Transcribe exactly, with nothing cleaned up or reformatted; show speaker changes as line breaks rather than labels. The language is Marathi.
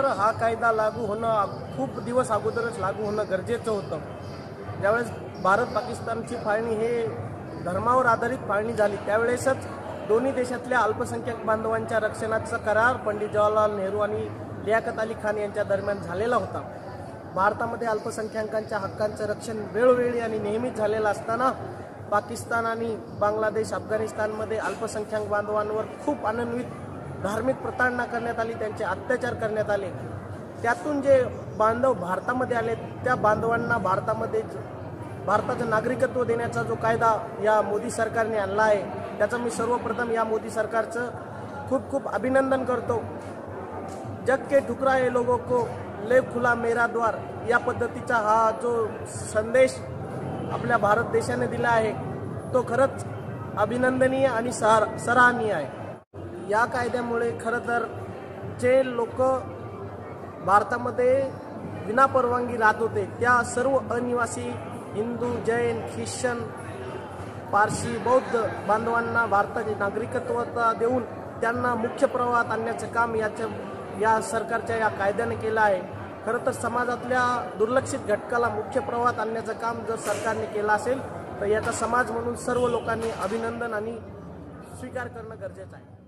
तर हा कायदा लागू होणं खूप दिवस अगोदरच लागू होणं गरजेचं होतं। ज्यावेळेस भारत पाकिस्तानची फाळणी हे धर्मावर आधारित फाळणी झाली त्यावेळेसच दोन्ही देशातल्या अल्पसंख्याक बांधवांच्या रक्षणाचा करार पंडित जवाहरलाल नेहरू आणि लियाकत अली खान यांच्या दरम्यान झालेला होता। भारतामध्ये अल्पसंख्याकांच्या हक्कांचं रक्षण वेळोवेळी आणि नेहमीच झालेलं असताना पाकिस्तान आणि बांगलादेश अफगाणिस्तानमध्ये अल्पसंख्याक बांधवांवर खूप अनन्वित धार्मिक प्रताडणा करण्यात आली, त्यांचे अत्याचार करण्यात आले। त्यातून जे बांधव भारतामध्ये आले त्या बांधवांना भारतामध्ये भारताचं नागरिकत्व देण्याचा जो कायदा या मोदी सरकारने आणला आहे त्याचं मी सर्वप्रथम या मोदी सरकारचं खूप खूप अभिनंदन करतो। जग के ठुकराए लोगों को ले खुला मेरा द्वार या पद्धतीचा हा जो संदेश आपल्या भारत देशाने दिला आहे तो खरंच अभिनंदनीय आणि सराहनीय आहे। या कायद्यामुळे खरं तर जे लोक भारतामध्ये विनापरवानगी राहत होते त्या सर्व अनिवासी हिंदू, जैन, ख्रिश्चन, पारशी, बौद्ध बांधवांना भारताचे नागरिकत्वता देऊन त्यांना मुख्य प्रवाहात आणण्याचं काम याच्या या सरकारच्या या कायद्याने केलं आहे। खरं तर समाजातल्या दुर्लक्षित घटकाला मुख्य प्रवाहात आणण्याचं काम जर सरकारने केलं असेल तर याचा समाज म्हणून सर्व लोकांनी अभिनंदन आणि स्वीकार करणं गरजेचं आहे।